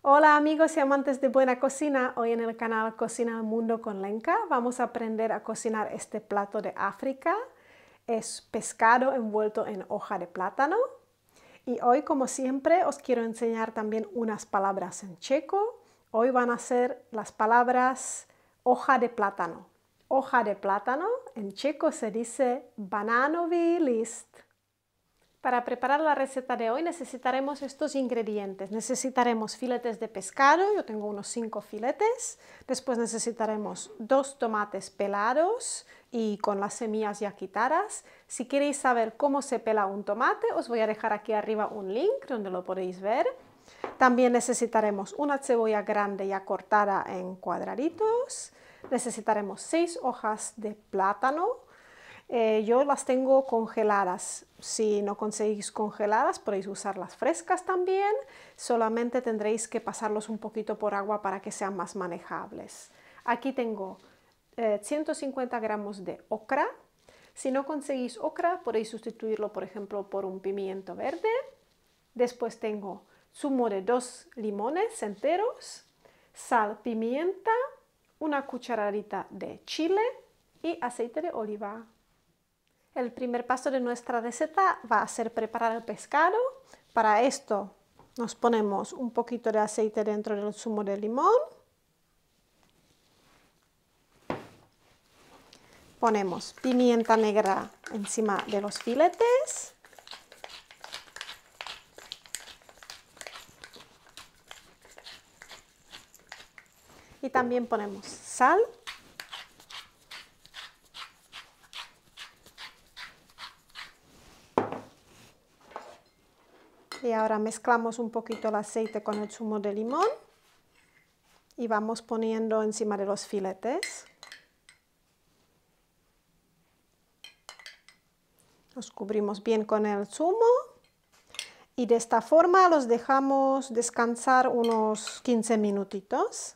Hola amigos y amantes de buena cocina, hoy en el canal Cocina al Mundo con Lenka vamos a aprender a cocinar este plato de África. Es pescado envuelto en hoja de plátano y hoy, como siempre, os quiero enseñar también unas palabras en checo. Hoy van a ser las palabras hoja de plátano. Hoja de plátano en checo se dice bananovi list. Para preparar la receta de hoy necesitaremos estos ingredientes. Necesitaremos filetes de pescado, yo tengo unos 5 filetes. Después necesitaremos 2 tomates pelados y con las semillas ya quitadas. Si queréis saber cómo se pela un tomate, os voy a dejar aquí arriba un link donde lo podéis ver. También necesitaremos una cebolla grande ya cortada en cuadraditos. Necesitaremos 6 hojas de plátano. Yo las tengo congeladas. Si no conseguís congeladas, podéis usarlas frescas también. Solamente tendréis que pasarlos un poquito por agua para que sean más manejables. Aquí tengo 150 gramos de ocra. Si no conseguís ocra, podéis sustituirlo, por ejemplo, por un pimiento verde. Después tengo zumo de 2 limones enteros, sal, pimienta, una cucharadita de chile y aceite de oliva. El primer paso de nuestra receta va a ser preparar el pescado. Para esto nos ponemos un poquito de aceite dentro del zumo de limón. Ponemos pimienta negra encima de los filetes. Y también ponemos sal. Y ahora mezclamos un poquito el aceite con el zumo de limón y vamos poniendo encima de los filetes. Los cubrimos bien con el zumo y de esta forma los dejamos descansar unos 15 minutitos.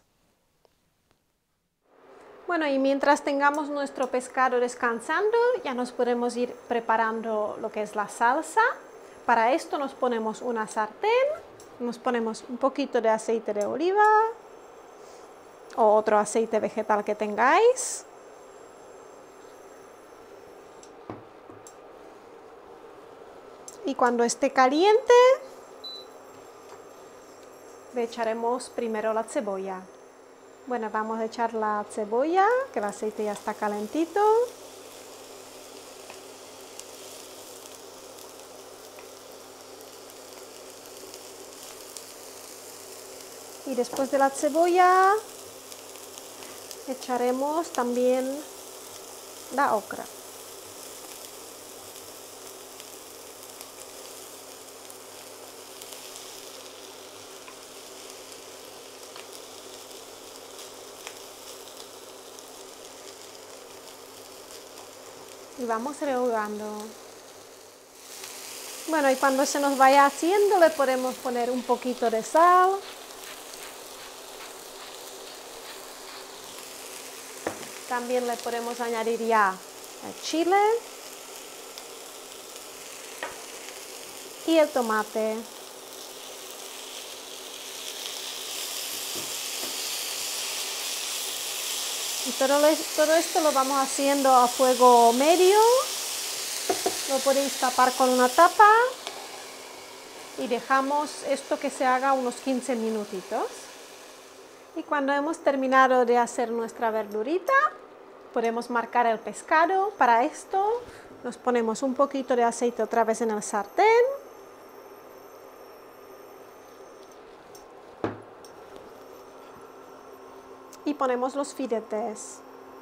Bueno, y mientras tengamos nuestro pescado descansando, ya nos podemos ir preparando lo que es la salsa. Para esto nos ponemos una sartén, nos ponemos un poquito de aceite de oliva o otro aceite vegetal que tengáis. Y cuando esté caliente, le echaremos primero la cebolla. Bueno, vamos a echar la cebolla, que el aceite ya está calentito. Y después de la cebolla echaremos también la ocra. Y vamos rehogando. Bueno, y cuando se nos vaya haciendo le podemos poner un poquito de sal. También le podemos añadir ya el chile y el tomate. Y todo esto lo vamos haciendo a fuego medio. Lo podéis tapar con una tapa y dejamos esto que se haga unos 15 minutitos. Y cuando hemos terminado de hacer nuestra verdurita, podemos marcar el pescado. Para esto nos ponemos un poquito de aceite otra vez en el sartén. Y ponemos los filetes.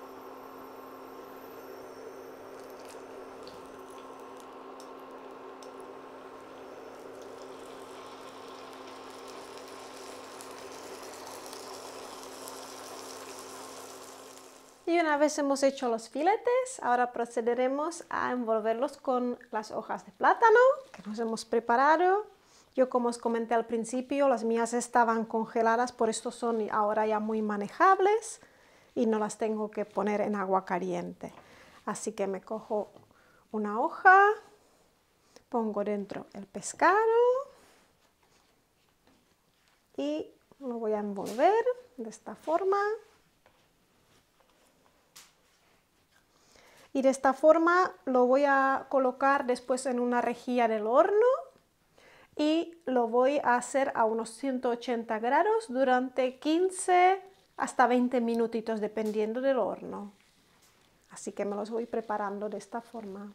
Y una vez hemos hecho los filetes, ahora procederemos a envolverlos con las hojas de plátano que nos hemos preparado. Yo, como os comenté al principio, las mías estaban congeladas, por esto son ahora ya muy manejables y no las tengo que poner en agua caliente. Así que me cojo una hoja, pongo dentro el pescado y Lo voy a envolver de esta forma. Y de esta forma lo voy a colocar después en una rejilla del horno y lo voy a hacer a unos 180 grados durante 15 hasta 20 minutitos dependiendo del horno. Así que me los voy preparando de esta forma.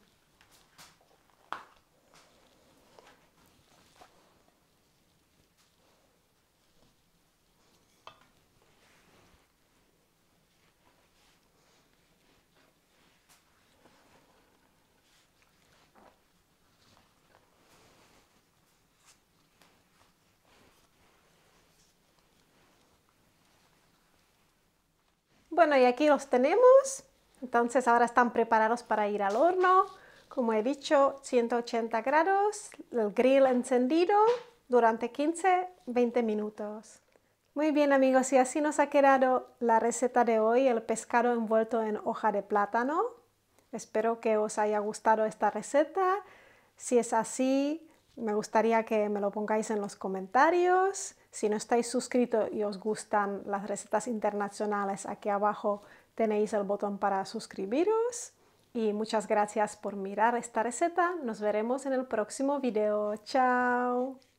Bueno, y aquí los tenemos. Entonces ahora están preparados para ir al horno. Como he dicho, 180 grados, el grill encendido durante 15-20 minutos. Muy bien amigos, y así nos ha quedado la receta de hoy, el pescado envuelto en hoja de plátano. Espero que os haya gustado esta receta. Si es así, me gustaría que me lo pongáis en los comentarios. Si no estáis suscritos y os gustan las recetas internacionales, aquí abajo tenéis el botón para suscribiros. Y muchas gracias por mirar esta receta. Nos veremos en el próximo video. ¡Chao!